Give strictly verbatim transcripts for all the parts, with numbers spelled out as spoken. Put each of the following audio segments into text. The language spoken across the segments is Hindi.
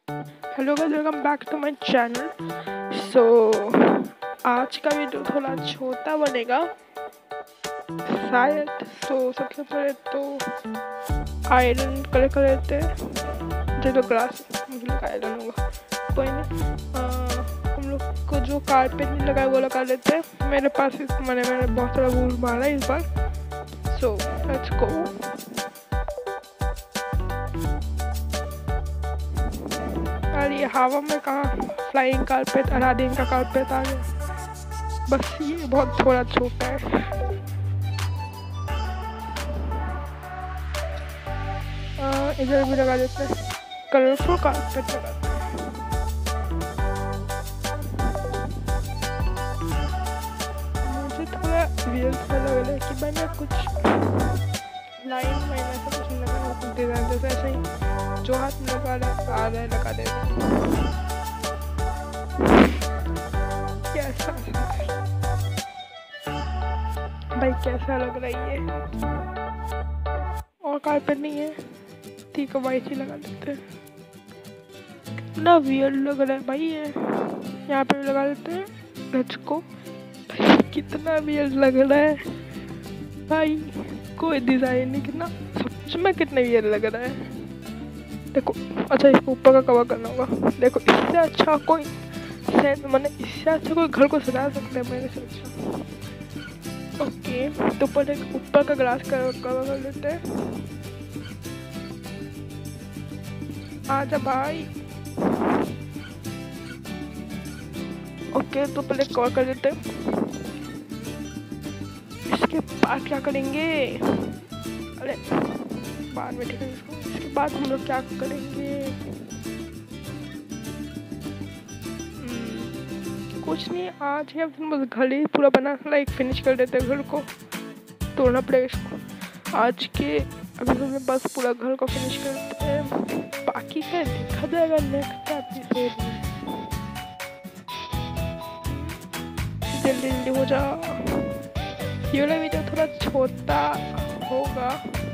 Hello guys, welcome back to my channel. So आज का वीडियो थोड़ा छोटा बनेगा शायद। तो सबसे पहले तो आयरन कलर कर लेते हैं। जो तो ग्लास मुझे लगा आयरन होगा, कोई नहीं। आ, हम लोग को जो कारपेट नहीं लगा है वो लगा लेते हैं। मेरे पास इस मैंने मैंने बहुत सारा वूल मारा है इस बार। So let's go. ये हवा में कहाँ फ्लाइंग कारपेट, अलादीन का कारपेट आ गया। बस ये बहुत थोड़ा छोटा है। इधर भी लगा देते हैं, कलरफुल कारपेट लगाते हैं। मुझे थोड़ा वियर्ड सा लग रहा है कि भाई मैं कुछ लाइन वाइन ऐसा कुछ लगा, कुछ डिजाइन जैसे ऐसे ही जो हाथ में लगा रहा आ रहा है लगा दे रहा। कैसा भाई कैसा लग रहा है ये? और कारपेट नहीं है, ठीक है वाइट ही लगा देते हैं। कितना वियर्ड लग रहा है भाई ये। यहाँ पे भी लगा देते हैं। Let's go. कितना वियर्ड लग रहा है भाई, कोई डिजाइन नहीं। कितना सच में कितना वियर्ड लग रहा है। देखो, अच्छा इसको ऊपर का कवर करना होगा। देखो इससे अच्छा कोई सेट मैंने इससे अच्छा कोई घर को सजा सकता है मेरे से अच्छा। ओके, तो पहले ऊपर का ग्लास कवर कर लेते हैं। आजा भाई। ओके, तो पहले कवर कर लेते हैं। इसके बाद क्या करेंगे? अरे बाद में ठीक है। इसको इसके बाद हम लोग क्या करेंगे? कुछ नहीं, आज है बस घर ही पूरा बना लाइक फिनिश कर देते हैं। घर को तोड़ना पड़ेगा इसको आज के। अभी हमने बस पूरा घर को फिनिश करते हैं, बाकी का देखा जाएगा नेक्स्ट एपिसोड में। जल्दी जल्दी हो जा। ये वाला वीडियो थोड़ा छोटा होगा,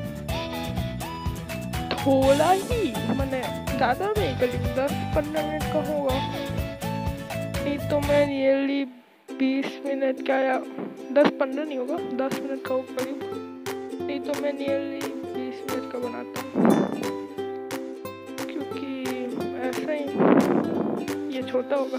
थोड़ा ही मैंने ज़्यादा नहीं करीब दस पंद्रह मिनट का होगा। नहीं तो मैं रियली बीस मिनट का या दस पंद्रह नहीं होगा, दस मिनट का होगा करीब। नहीं तो मैं नियरली बीस मिनट का बनाता हूँ, क्योंकि ऐसा ही ये छोटा होगा।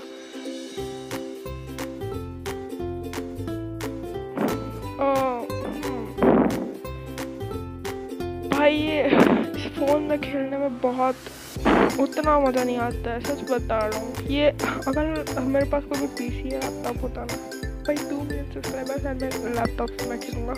भाई ये इस फ़ोन में खेलने में बहुत उतना मज़ा नहीं आता है, सच बता रहा हूँ। ये अगर मेरे पास कोई भी पीसी या लैपटॉप होता ना भाई, टू मिलियन सब्सक्राइबर्स है, मैं लैपटॉप से मैं खेलूँगा।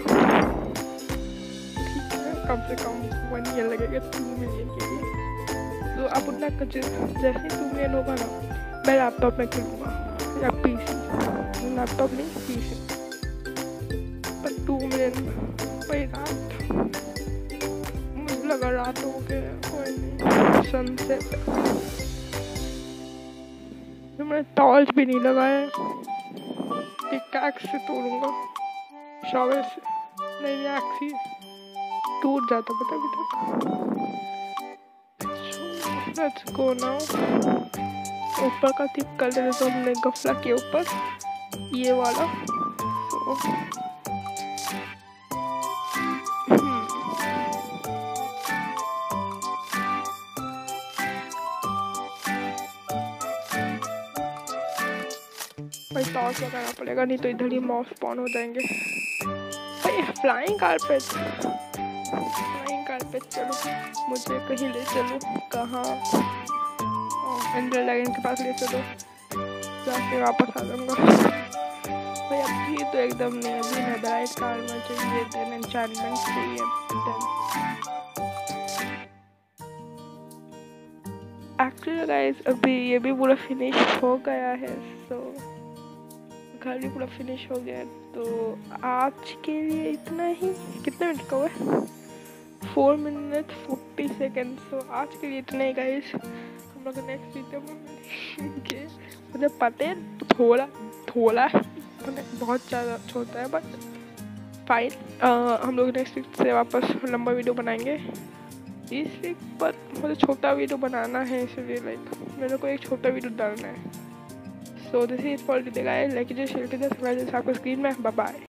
ठीक है, कम से कम वन ईयर लगेगा टू मिलियन के लिए। तो आप उतना जैसे टू मिलियन होगा ना, मैं लैपटॉप में खेलूँगा या पीसी। लैपटॉप नहीं, पीसी पर टू मिलियन भाई। रात लगा रात हो गया, कोई नहीं। सनसेट मैंने टॉर्च भी नहीं लगाया, एक्स से तोड़ूंगा शॉवर से। नहीं नहीं एक्स ही टूट जाता पता भी। Let's go now. ऊपर का टिप कर देते तो हमने गफला के ऊपर ये वाला। तो भाई टॉर्च लगाना पड़ेगा, नहीं तो इधर ही मॉस स्पॉन हो जाएंगे। भाई फ्लाइंग कारपेट, फ्लाइंग कारपेट चलो मुझे कहीं ले चलो। कहाँ? एंडर ड्रैगन के पास ले चलो, जाके वापस आ जाऊँगा। भाई अभी तो एकदम नहीं, अभी नेदराइट कार में चाहिए, देन एन्चेंटमेंट चाहिए। एक्चुअली गाइस अभी ये भी पूरा फिनिश हो गया है। सो घर भी पूरा फिनिश हो गया है। तो आज के लिए इतना ही। कितने मिनट का हुआ है? Four minute forty second. So आज के लिए इतना ही गाइस। हम लोग नेक्स्ट वीडियो में मिलेंगे। मुझे पता है थोड़ा थोड़ा बहुत ज़्यादा छोटा है, बट फाइन। हम लोग नेक्स्ट वीक से वापस लंबा वीडियो बनाएंगे इस वीक पर। मुझे छोटा वीडियो बनाना है, इसलिए लाइक मेरे को एक छोटा वीडियो डालना है। So this is for today guys, like कीजिए, शेयर कीजिए, सब्सक्राइब कीजिए आपको स्क्रीन में। Bye bye.